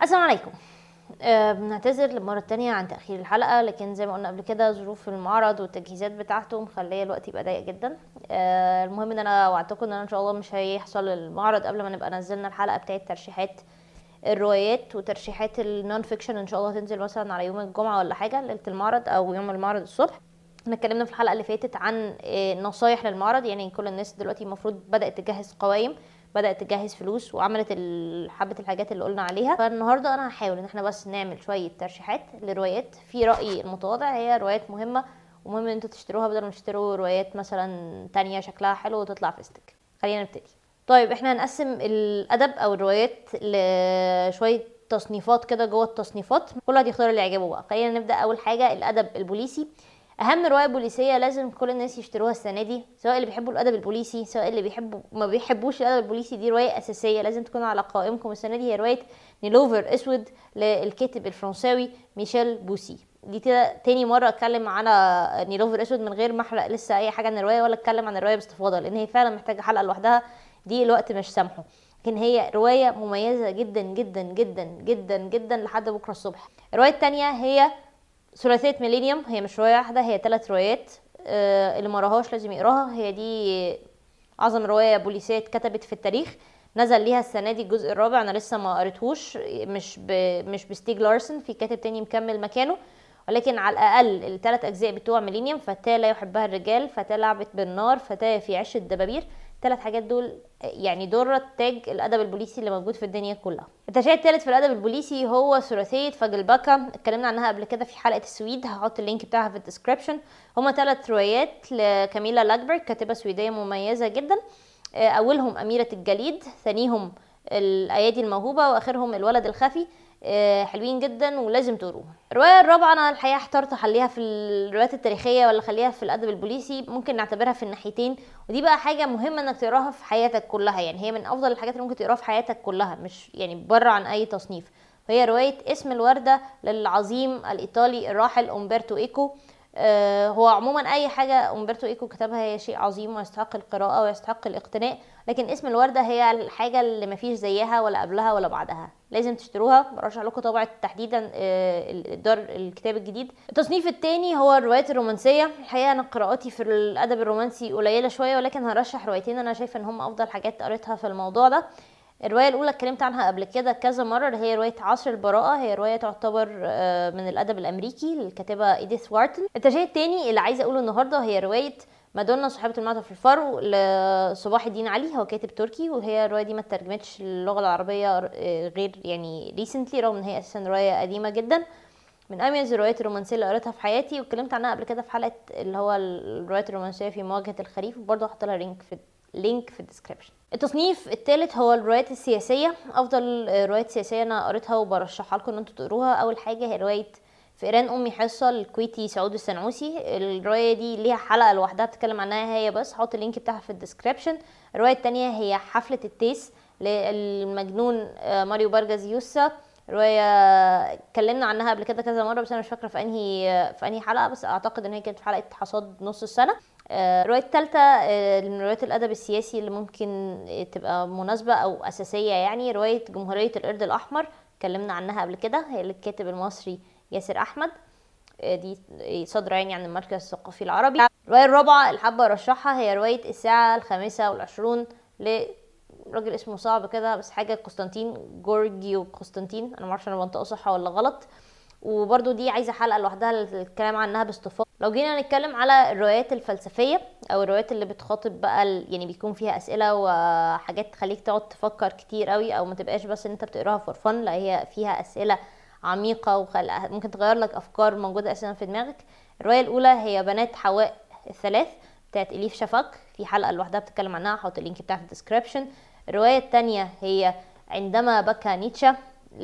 السلام عليكم. بنعتذر للمرة التانية عن تأخير الحلقة، لكن زي ما قلنا قبل كده ظروف المعرض والتجهيزات بتاعته مخليه الوقت يبقى ضيق جدا. المهم ان انا وعدتكم ان انا ان شاء الله مش هيحصل المعرض قبل ما نبقى نزلنا الحلقة بتاعت ترشيحات الروايات وترشيحات النون فيكشن. ان شاء الله هتنزل مثلا على يوم الجمعة ولا حاجة، ليلة المعرض او يوم المعرض الصبح. احنا اتكلمنا في الحلقة اللي فاتت عن نصايح للمعرض، يعني كل الناس دلوقتي المفروض بدأت تجهز قوائم، بدأت تجهز فلوس، وعملت حبة الحاجات اللي قلنا عليها. فالنهاردة انا هحاول ان احنا بس نعمل شوية ترشيحات لروايات في رأيي المتواضع هي روايات مهمة، ومهم ان انتوا تشتروها بدل ما تشتروا روايات مثلا تانية شكلها حلو وتطلع فيستك. خلينا نبتدي. طيب احنا هنقسم الادب او الروايات لشوية تصنيفات كده جوه التصنيفات، كل واحد يختار اللي يعجبه بقى. خلينا نبدأ. اول حاجة الادب البوليسي. اهم روايه بوليسيه لازم كل الناس يشتروها السنه دي، سواء اللي بيحبوا الادب البوليسي سواء اللي بيحبوا ما بيحبوش الادب البوليسي. دي روايه اساسيه لازم تكون على قائمكم السنه دي، هي روايه نيلوفر اسود للكاتب الفرنساوي ميشيل بوسي. دي كده تاني مره اتكلم على نيلوفر اسود من غير ما احرق لسه اي حاجه عن الروايه ولا اتكلم عن الروايه باستفاضه، لان هي فعلا محتاجه حلقه لوحدها، دي الوقت مش سامحه. لكن هي روايه مميزه جدا جدا جدا جدا جدا لحد بكره الصبح. الروايه التانيه هي ثلاثية ميلينيوم. هي مش رواية واحدة، هي 3 روايات. اللي مراهاش لازم يقراها، هي دي اعظم رواية بوليسية اتكتبت في التاريخ. نزل ليها السنة دي الجزء الرابع، انا لسه ما قريتهوش، مش بستيج لارسن، في كاتب تاني مكمل مكانه، ولكن على الاقل ال3 اجزاء بتوع ميلينيوم، فتاة لا يحبها الرجال، فتاة لعبت بالنار، فتاة في عش الدبابير، 3 حاجات دول يعني درة تاج الادب البوليسي اللي موجود في الدنيا كلها. التشريع الثالث في الادب البوليسي هو ثلاثيه فاجلباكا، اتكلمنا عنها قبل كده في حلقه السويد، هحط اللينك بتاعها في الديسكربشن. هما 3 روايات لكاميلا لاجبرج، كاتبه سويديه مميزه جدا. اولهم اميره الجليد، ثانيهم الايادي الموهوبه، واخرهم الولد الخفي. حلوين جدا ولازم تقروها. الروايه الرابعه انا الحقيقه احترت اخليها في الروايات التاريخيه ولا اخليها في الادب البوليسي، ممكن نعتبرها في الناحيتين، ودي بقى حاجه مهمه انك تقراها في حياتك كلها، يعني هي من افضل الحاجات اللي ممكن تقراها في حياتك كلها، مش يعني بره عن اي تصنيف. وهي روايه اسم الورده للعظيم الايطالي الراحل أمبرتو إيكو. هو عموما اي حاجه أمبرتو إيكو كتبها هي شيء عظيم ويستحق القراءه ويستحق الاقتناء، لكن اسم الورده هي الحاجه اللي مفيش زيها ولا قبلها ولا بعدها، لازم تشتروها. برشح لكم طبعه تحديدا دار الكتاب الجديد. التصنيف الثاني هو الروايات الرومانسيه. الحقيقه انا قراءاتي في الادب الرومانسي قليله شويه، ولكن هرشح روايتين انا شايفه ان هم افضل حاجات قريتها في الموضوع ده. الروايه الاولى اتكلمت عنها قبل كده كذا مره، هي روايه عصر البراءه، هي روايه تعتبر من الادب الامريكي للكاتبه ايديث وارتن. التشريع الثاني اللي عايزه اقوله النهارده هي روايه مادونا صاحبة المعطف في الفرو لصباح الدين علي، هو كاتب تركي، وهي الروايه دي ما ترجمتش للغه العربيه غير يعني ريسنتلي، رغم ان هي اساسا روايه قديمه جدا، من اميز الروايات الرومانسيه اللي قريتها في حياتي، واتكلمت عنها قبل كده في حلقه اللي هو الروايات الرومانسيه في مواجهه الخريف، وبرضه هحط لها لينك في الديسكربشن. التصنيف الثالث هو الروايات السياسيه. افضل روايات سياسيه انا قريتها وبرشحها لكم ان انتوا تقروها، اول حاجه هي روايه فئران امي حصه للكويتي سعود السنعوسي. الروايه دي ليها حلقه لوحدها بتكلم عنها هي بس، هحط اللينك بتاعها في الديسكربشن. الروايه الثانيه هي حفله التيس للمجنون ماريو بارجاز يوسا. روايه اتكلمنا عنها قبل كده كذا مره، بس انا مش فاكره في انهي حلقه، بس اعتقد ان هي كانت في حلقه حصاد نص السنه. الروايه الثالثه من روايات الادب السياسي اللي ممكن تبقى مناسبه او اساسيه، يعني روايه جمهوريه القرد الاحمر، اتكلمنا عنها قبل كده، هي للكاتب المصري ياسر احمد، دي صادره يعني عن المركز الثقافي العربي. الروايه الرابعه اللي حابه ارشحها هي روايه الساعه 25 راجل اسمه صعب كده بس حاجه قسطنطين، جورجيو قسطنطين، انا معرفش انا بنطقه صح ولا غلط، وبرده دي عايزه حلقه لوحدها للكلام عنها باستفاضه. لو جينا نتكلم على الروايات الفلسفيه او الروايات اللي بتخاطب بقى يعني بيكون فيها اسئله وحاجات تخليك تقعد تفكر كتير قوي، او ما تبقاش بس ان انت بتقراها فور فن، لا هي فيها اسئله عميقه ممكن تغير لك افكار موجوده اساسا في دماغك. الروايه الاولى هي بنات حواء الثلاث بتاعت اليف شفاق، في حلقه لوحدها بتتكلم عنها، هحط اللينك بتاعها في الديسكربشن. الروايه الثانيه هي عندما بكى نيتشه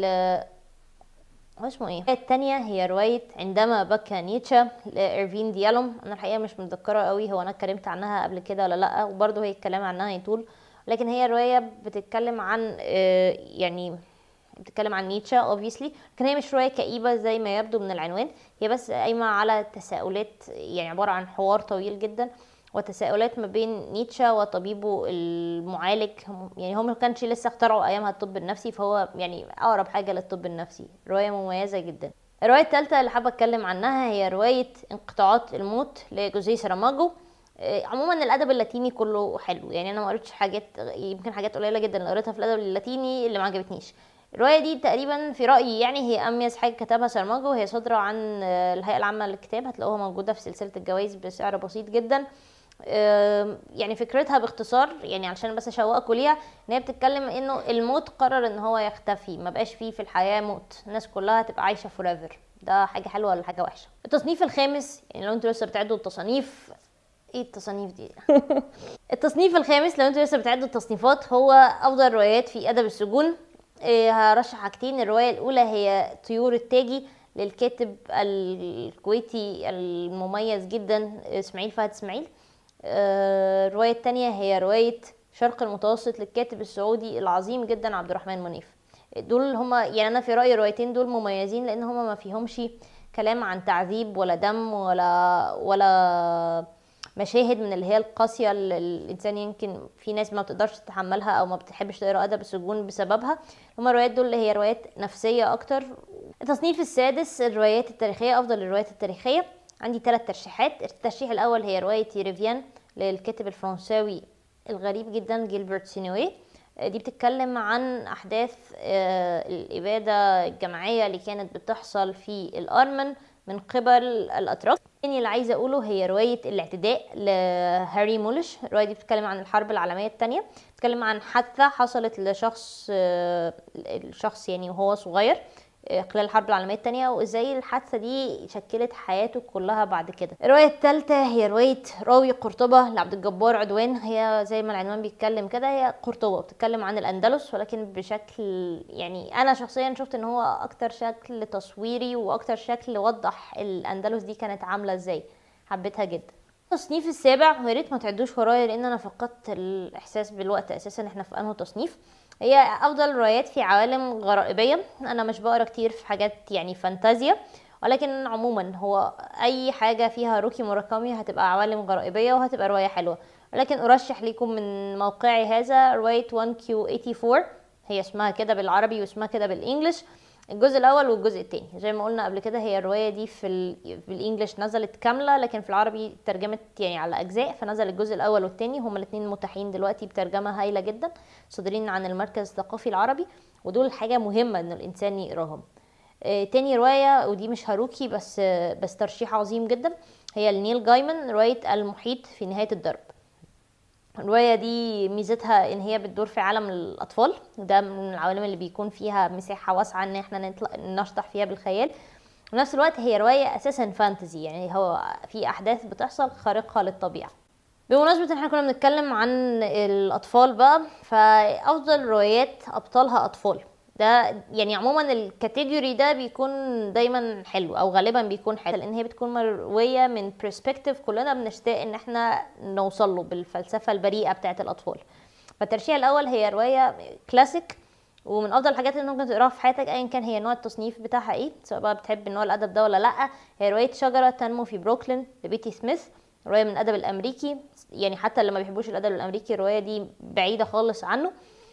اسمه ايه. الروايه الثانيه هي روايه عندما بكى نيتشه لإيرفين ديالوم، انا الحقيقه مش متذكره قوي هو انا اتكلمت عنها قبل كده ولا لا، وبرده هي الكلام عنها يطول، لكن هي روايه بتتكلم عن يعني بتتكلم عن نيتشه obviously، لكن هي مش روايه كئيبه زي ما يبدو من العنوان، هي بس قايمه على تساؤلات، يعني عباره عن حوار طويل جدا وتساؤلات ما بين نيتشه وطبيبه المعالج. يعني هم ما كانش لسه اخترعوا ايامها الطب النفسي، فهو يعني اقرب حاجه للطب النفسي. روايه مميزه جدا. الروايه الثالثه اللي حابه اتكلم عنها هي روايه انقطاعات الموت لجوزيه ساراماجو. عموما الادب اللاتيني كله حلو، يعني انا ما قريتش حاجات، يمكن حاجات قليله جدا اللي قريتها في الادب اللاتيني اللي ما عجبتنيش. الروايه دي تقريبا في رايي يعني هي اميز حاجه كتبها ساراماجو. هي صادره عن الهيئه العامه للكتاب، هتلاقوها موجوده في سلسله الجوائز بسعر بسيط جدا. يعني فكرتها باختصار، يعني علشان بس اشوقكوا ليها، ان هي بتتكلم انه الموت قرر ان هو يختفي، ما بقاش فيه في الحياه موت، الناس كلها تبقى عايشه forever. ده حاجه حلوه ولا حاجه وحشه؟ التصنيف الخامس، يعني لو انتوا لسه بتعدوا التصانيف، ايه التصانيف دي؟ التصنيف الخامس لو انتوا لسه بتعدوا التصنيفات هو افضل روايات في ادب السجون. هرشح حاجتين. الروايه الاولى هي طيور التاجي للكاتب الكويتي المميز جدا اسماعيل فهد اسماعيل. الروايه الثانيه هي روايه شرق المتوسط للكاتب السعودي العظيم جدا عبد الرحمن منيف. دول هما يعني انا في رايي الروايتين دول مميزين لان هما ما فيهمش كلام عن تعذيب ولا دم ولا مشاهد من اللي هي القاسيه اللي الانسان يمكن في ناس ما بتقدرش تتحملها او ما بتحبش تقرا ادب السجون بسببها. هما الروايات دول اللي هي روايات نفسيه اكتر. التصنيف السادس الروايات التاريخيه، افضل الروايات التاريخيه. عندي 3 ترشيحات. الترشيح الاول هي روايه ريفيان للكاتب الفرنساوي الغريب جدا جيلبرت سينوي. دي بتتكلم عن احداث الاباده الجماعيه اللي كانت بتحصل في الارمن من قبل الاتراك. الثاني اللي عايزه اقوله هي روايه الاعتداء لهاري مولش. الروايه دي بتتكلم عن الحرب العالميه الثانيه، بتتكلم عن حادثه حصلت لشخص الشخص يعني وهو صغير خلال الحرب العالميه الثانيه، وازاي الحادثه دي شكلت حياته كلها بعد كده. الروايه الثالثه هي روايه راوي قرطبه لعبد الجبار عدوان. هي زي ما العنوان بيتكلم كده، هي قرطبه بتتكلم عن الاندلس، ولكن بشكل يعني انا شخصيا شفت ان هو اكتر شكل تصويري واكتر شكل وضح الاندلس دي كانت عامله ازاي. حبيتها جدا. التصنيف السابع، ويا ريت ما تعدوش ورايا لان انا فقدت الاحساس بالوقت اساسا احنا في انه تصنيف. هي افضل روايات في عوالم غرائبيه. انا مش بقرا كتير في حاجات يعني فانتازيا، ولكن عموما هو اي حاجه فيها روكي موراكامي هتبقى عوالم غرائبيه وهتبقى روايه حلوه. ولكن ارشح لكم من موقعي هذا روايه 1Q84. هي اسمها كده بالعربي واسمها كده بالانجلش. الجزء الاول والجزء الثاني زي ما قلنا قبل كده، هي الروايه دي في الانجليش نزلت كامله، لكن في العربي ترجمت يعني على اجزاء، فنزل الجزء الاول والثاني هما الاثنين متاحين دلوقتي بترجمه هايله جدا، صادرين عن المركز الثقافي العربي، ودول حاجه مهمه ان الانسان يقراهم. تاني روايه ودي مش هاروكي بس ترشيح عظيم جدا، هي لنيل جايمن روايه المحيط في نهايه الدرب. الرواية دي ميزتها ان هي بتدور في عالم الاطفال، وده من العوالم اللي بيكون فيها مساحة واسعة ان احنا نشطح فيها بالخيال. في نفس الوقت هي رواية اساسا فانتزي، يعني هو في احداث بتحصل خارقة للطبيعة. بمناسبة ان احنا كنا بنتكلم عن الاطفال بقى، فافضل روايات ابطالها اطفال. ده يعني عموما الكاتيجوري ده بيكون دايما حلو او غالبا بيكون حلو، لان هي بتكون مرويه من برسبكتيف كلنا بنشتاق ان احنا نوصل له بالفلسفه البريئه بتاعه الاطفال. فالترشيح الاول هي روايه كلاسيك ومن افضل الحاجات اللي ممكن تقراها في حياتك ايا كان هي نوع التصنيف بتاعها ايه، سواء بقى بتحب نوع الادب ده ولا لا. هي روايه شجره تنمو في بروكلين لبيتي سميث، روايه من الادب الامريكي. يعني حتى اللي ما بيحبوش الادب الامريكي الروايه دي بعيده خالص عنه،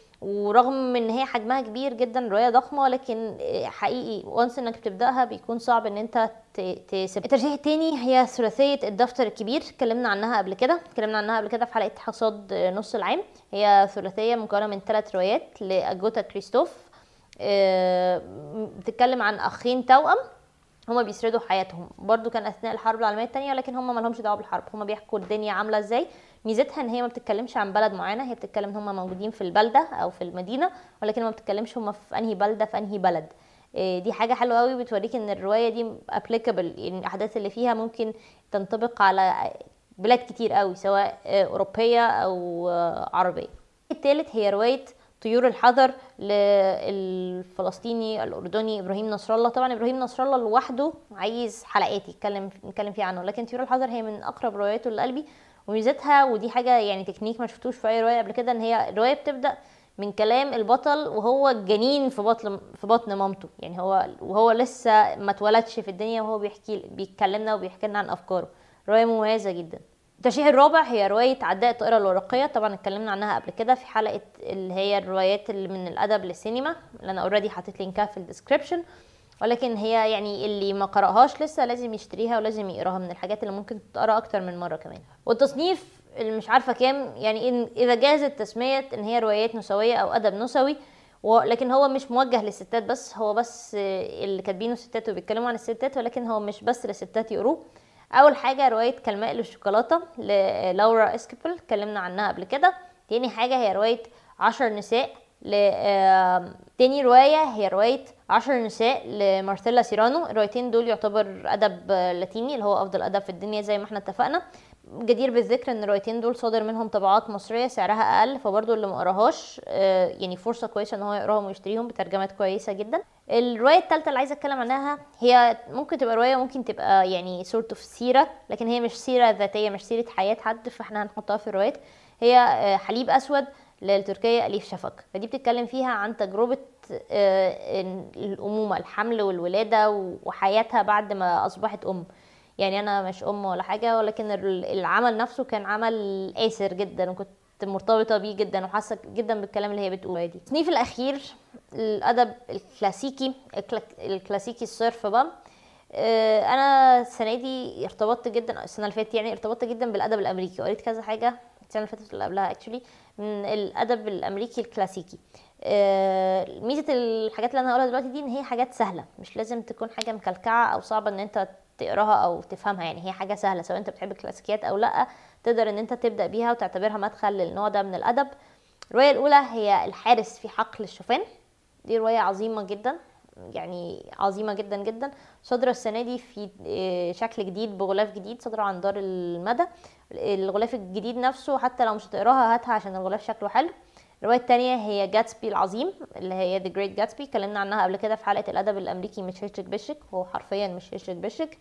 ورغم ان هي حجمها كبير جدا روايه ضخمه، ولكن حقيقي وانس انك بتبداها بيكون صعب ان انت تسيب. الترشيح التاني هي ثلاثيه الدفتر الكبير. اتكلمنا عنها قبل كده في حلقه حصاد نص العام. هي ثلاثيه مكونه من 3 روايات لاجوتا كريستوف. بتتكلم عن اخين توأم هما بيسردوا حياتهم، برضو كان اثناء الحرب العالميه الثانيه، لكن هما ما لهمش دعوه بالحرب، هما بيحكوا الدنيا عامله ازاي. ميزتها ان هي ما بتتكلمش عن بلد معينه، هي بتتكلم ان هما موجودين في البلده او في المدينه، ولكن ما بتتكلمش هما في انهي بلده في انهي بلد. دي حاجه حلوه قوي بتوريك ان الروايه دي ابليكابل، يعني الاحداث اللي فيها ممكن تنطبق على بلاد كتير قوي سواء اوروبيه او عربيه. الثالث هي روايه طيور الحذر للفلسطيني الاردني ابراهيم نصر الله. طبعا ابراهيم نصر الله لوحده عايز حلقات نتكلم فيه عنه، لكن طيور الحذر هي من اقرب رواياته لقلبي. وميزتها ودي حاجه يعني تكنيك ما شفتوش في اي روايه قبل كده، ان هي الروايه بتبدا من كلام البطل وهو جنين في بطن مامته، يعني وهو لسه ما اتولدش في الدنيا وهو بيكلمنا وبيحكي لنا عن افكاره. روايه مميزه جدا. الترشيح الرابع هي رواية عداء الطائرة الورقية. طبعا اتكلمنا عنها قبل كده في حلقة اللي هي الروايات اللي من الأدب للسينما، اللي أنا اوريدي حطيت لينكها في الديسكريبشن، ولكن هي يعني اللي ما قرأهاش لسه لازم يشتريها ولازم يقراها، من الحاجات اللي ممكن تقرا أكتر من مرة كمان. والتصنيف اللي مش عارفة كام، يعني إن إذا جازت تسمية إن هي روايات نسوية أو أدب نسوي، لكن هو مش موجه للستات بس، هو بس اللي كاتبينه ستات وبيتكلموا عن الستات، ولكن هو مش بس للستات يقروه. اول حاجه روايه كالماء للشوكولاته للورا اسكيبل، اتكلمنا عنها قبل كده. تاني حاجه هي روايه 10 نساء تاني روايه هي روايه 10 نساء لمارسيلا سيرانو. الروايتين دول يعتبر ادب لاتيني، اللي هو افضل ادب في الدنيا زي ما احنا اتفقنا. جدير بالذكر ان الروايتين دول صادر منهم طبعات مصريه سعرها اقل، فبرضه اللي ما قراهاش يعني فرصه كويسه ان هو يقراهم ويشتريهم بترجمات كويسه جدا. الروايه الثالثه اللي عايزه اتكلم عنها هي ممكن تبقى روايه، ممكن تبقى يعني سورت اوف سيره، لكن هي مش سيره ذاتيه، مش سيره حياه حد، فاحنا هنحطها في الروايات. هي حليب اسود للتركيه اليف شفق. فدي بتتكلم فيها عن تجربه الامومه، الحمل والولاده وحياتها بعد ما اصبحت ام. يعني انا مش ام ولا حاجه، ولكن العمل نفسه كان عمل قاسر جدا، وكنت مرتبطه بيه جدا وحاسه جدا بالكلام اللي هي بتقوله دي. التصنيف الاخير الادب الكلاسيكي، الكلاسيكي الصرف بقى. انا السنه دي ارتبطت جدا، السنه اللي فاتت يعني ارتبطت جدا بالادب الامريكي، وقريت كذا حاجه السنه اللي فاتت اللي قبلها اكشولي من الادب الامريكي الكلاسيكي. ميزه الحاجات اللي انا هقولها دلوقتي دي ان هي حاجات سهله، مش لازم تكون حاجه مكلكعه او صعبه ان انت تقراها او تفهمها. يعني هي حاجه سهله، سواء انت بتحب الكلاسيكيات او لا تقدر ان انت تبدا بيها وتعتبرها مدخل للنوع ده من الادب. الروايه الاولى هي الحارس في حقل الشوفان. دي روايه عظيمه جدا، يعني عظيمه جدا جدا، صادره السنه دي في شكل جديد بغلاف جديد، صادره عن دار المدى. الغلاف الجديد نفسه حتى لو مش هتقراها هاتها عشان الغلاف شكله حلو. الروايه الثانيه هي جاتسبي العظيم، اللي هي The Great Gatsby، اتكلمنا عنها قبل كده في حلقه الادب الامريكي مش هيشرك بشك، هو حرفيا مش هيشرك بشك.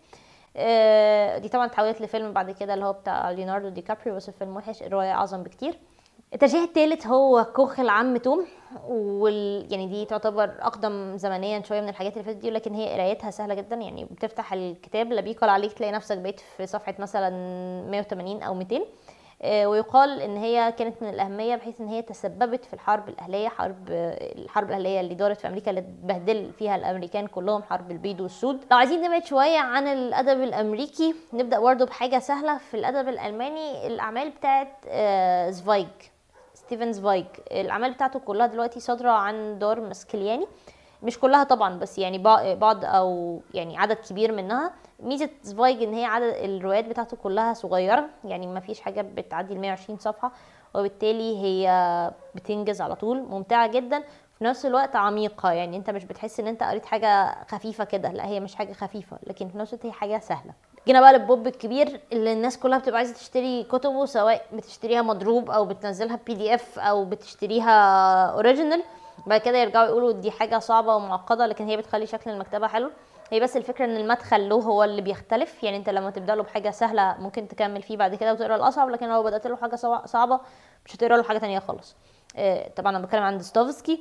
دي طبعا اتحولت لفيلم بعد كده اللي هو بتاع ليوناردو دي كابريو، بس الفيلم وحش، الروايه اعظم بكتير. الترشيح الثالث هو كوخ العم توم، يعني دي تعتبر اقدم زمنيا شويه من الحاجات اللي فاتت دي، لكن هي قرايتها سهله جدا. يعني بتفتح الكتاب لا بيقال عليك تلاقي نفسك بقيت في صفحه مثلا 180 او 200. ويقال ان هي كانت من الاهميه بحيث ان هي تسببت في الحرب الاهليه، الحرب الاهليه اللي دارت في امريكا اللي اتبهدل فيها الامريكان كلهم، حرب البيض والسود. لو عايزين نبعد شويه عن الادب الامريكي نبدا برضه بحاجه سهله في الادب الالماني، الاعمال بتاعت زفايج، ستيفن زفايج. الاعمال بتاعته كلها دلوقتي صادره عن دار مسكلياني، مش كلها طبعا بس يعني بعض او يعني عدد كبير منها. ميزه زفايج ان هي عدد الروايات بتاعته كلها صغيره، يعني ما فيش حاجه بتعدي ال 120 صفحه، وبالتالي هي بتنجز على طول، ممتعه جدا في نفس الوقت عميقه. يعني انت مش بتحس ان انت قريت حاجه خفيفه كده، لا هي مش حاجه خفيفه، لكن في نفس الوقت هي حاجه سهله. جينا بقى للبوب الكبير اللي الناس كلها بتبقى عايزه تشتري كتبه، سواء بتشتريها مضروب او بتنزلها PDF او بتشتريها اوريجينال، بعد كده يرجعوا يقولوا دي حاجه صعبه ومعقده، لكن هي بتخلي شكل المكتبه حلو. هي بس الفكره ان المدخل له هو اللي بيختلف. يعني انت لما تبدا له بحاجه سهله ممكن تكمل فيه بعد كده وتقرا الاصعب، لكن لو بدات له حاجه صعبه مش هتقرا له حاجه تانية خالص. طبعا انا بتكلم عن ديستوفسكي.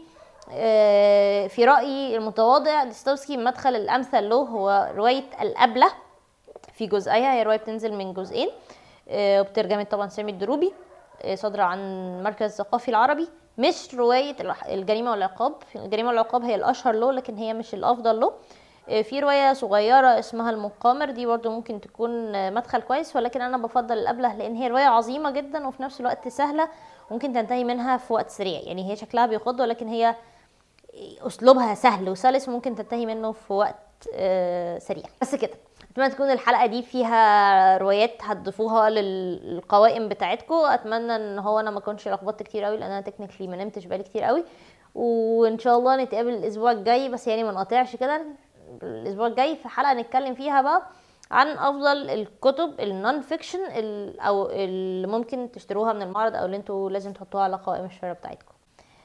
في رايي المتواضع ديستوفسكي المدخل الامثل له هو روايه الابله في جزئيها. هي روايه بتنزل من جزئين، وبترجمه طبعا سامي الدروبي، صادره عن المركز الثقافي العربي. مش روايه الجريمه والعقاب، الجريمه والعقاب هي الاشهر له لكن هي مش الافضل له. في روايه صغيره اسمها المقامر، دي برضو ممكن تكون مدخل كويس، ولكن انا بفضل الابله لان هي روايه عظيمه جدا وفي نفس الوقت سهله، ممكن تنتهي منها في وقت سريع. يعني هي شكلها بيخض ولكن هي اسلوبها سهل وسلس وممكن تنتهي منه في وقت سريع. بس كده، اتمنى تكون الحلقه دي فيها روايات هتضيفوها للقوائم بتاعتكم. اتمنى ان هو انا ما كنتش لخبطت كتير قوي، لان انا تكنيكلي ما نمتش بقالي كتير قوي. وان شاء الله نتقابل الاسبوع الجاي، بس يعني ما نقطعش كده، الاسبوع الجاي في حلقه نتكلم فيها بقى عن افضل الكتب النون فيكشن او اللي ممكن تشتروها من المعرض او اللي انتوا لازم تحطوها على قوائم الشراء بتاعتكم.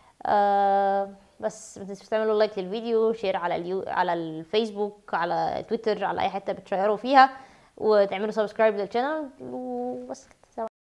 بس ما تنسوش تعملوا لايك للفيديو، شير على الفيسبوك، على تويتر، على اي حته بتشيروا فيها، وتعملوا سبسكرايب للشانل وبس.